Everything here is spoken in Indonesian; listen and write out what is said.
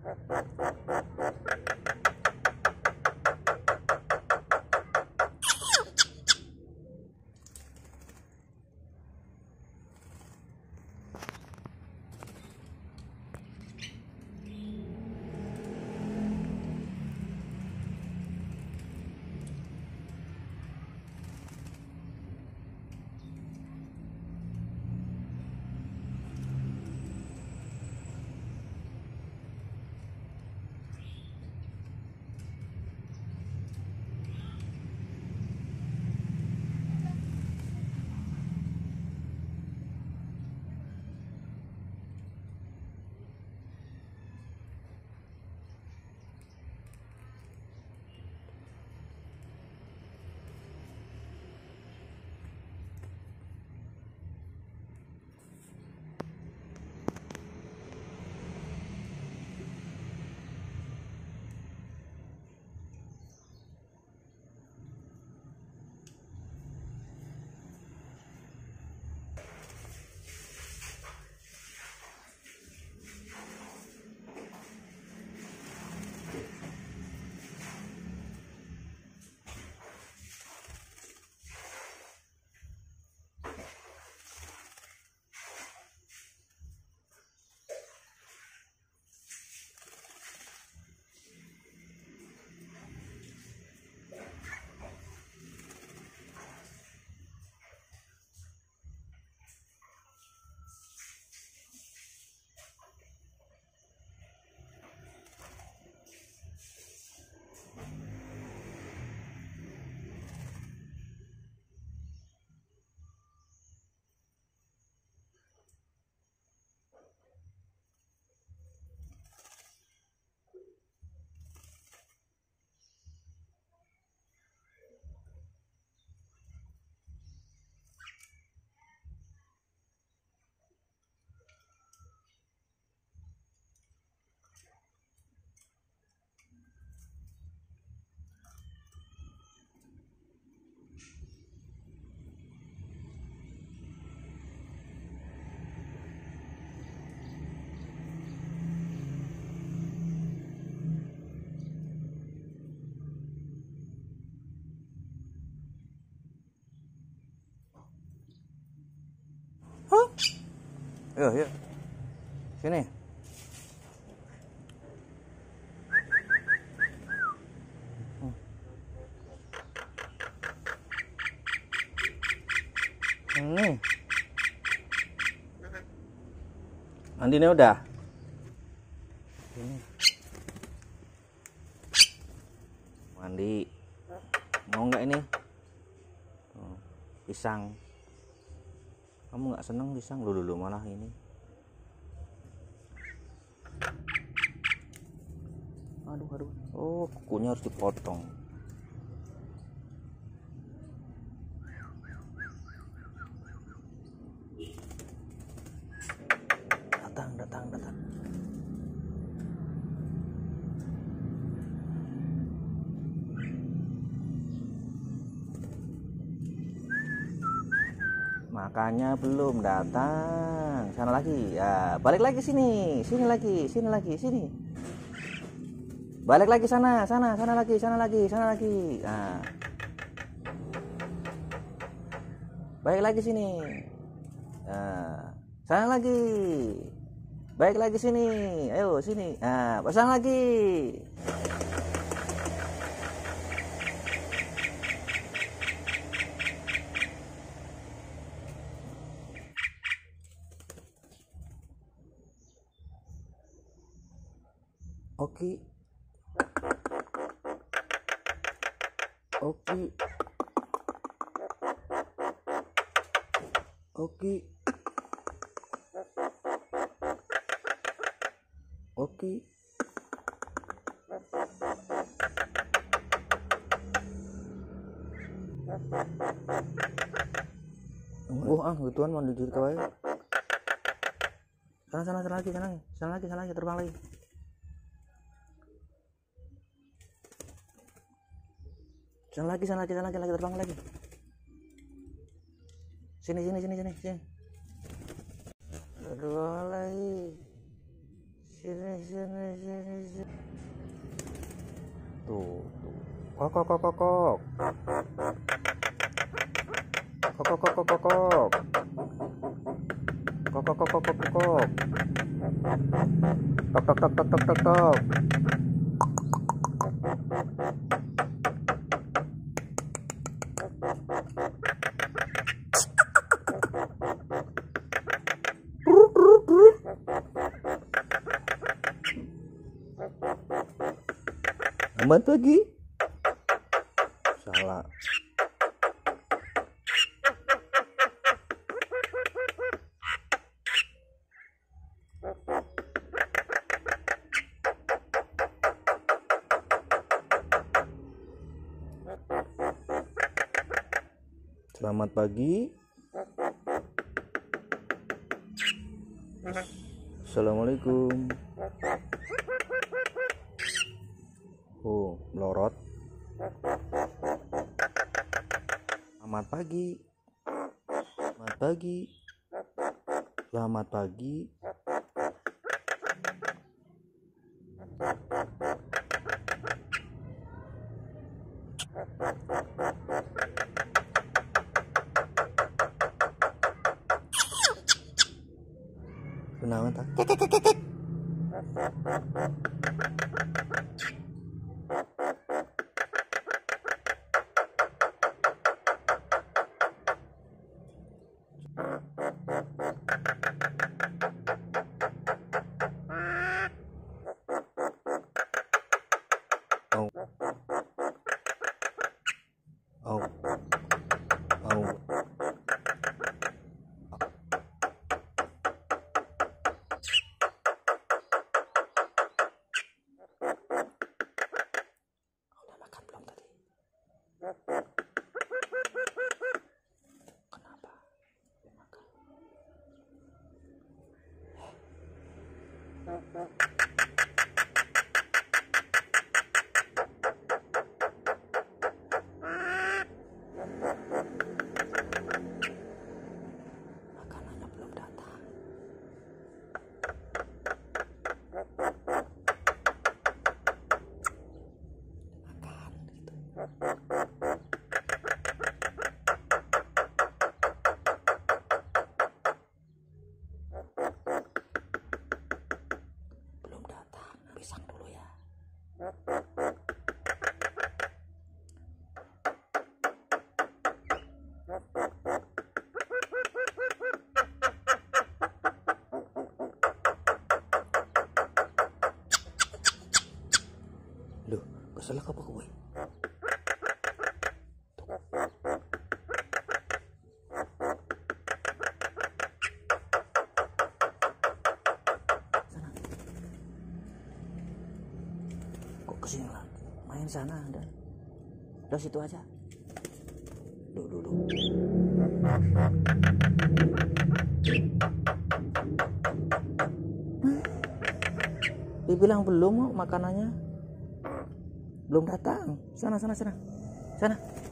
Yuk, yuk. Sini. Ini. Mandinya udah. Ini. Mandi. Mau nggak ini? Tuh, pisang. Kamu nggak seneng pisang? Dulu malah ini. Aduh. Oh, kukunya harus dipotong. Datang. Makanya belum datang. Sana lagi. Ya, balik lagi sini. Sini lagi. Balik lagi sana lagi. Nah. Balik lagi sini. Nah, sana lagi. Balik lagi sini. Ayo sini. Nah, pasang lagi. Oke. Gituan mau dijuri kawai. Sana lagi, terbang lagi. Sana lagi, terbang lagi. Sini. Aduh, lagi. Sini. Tuh. Kok. Tok. Selamat pagi. Salah. Selamat pagi. Assalamualaikum. Oh, melorot. Selamat pagi. Selamat pagi. Kenalan tak? Oh. Udah makan belum tadi? Kenapa? Makan. Makanannya belum datang. Makan gitu. Belum datang. Pisang dulu ya. Loh, kesel apa gue? Sana. Kok kesini lagi? Main sana udah situ aja. Dulu. Dibilang belum makanannya. Belum datang. Sana.